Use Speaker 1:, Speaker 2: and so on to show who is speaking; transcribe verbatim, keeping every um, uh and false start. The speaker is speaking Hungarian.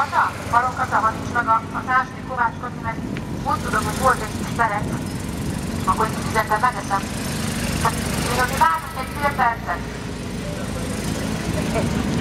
Speaker 1: Kata? Halom Kata, ha nincs meg a, a társnő Kovács Kati, mert úgy tudom, hogy volt egy kis teret, akkor itt fizetben megeszem. Hát, még azért várunk egy fél percet.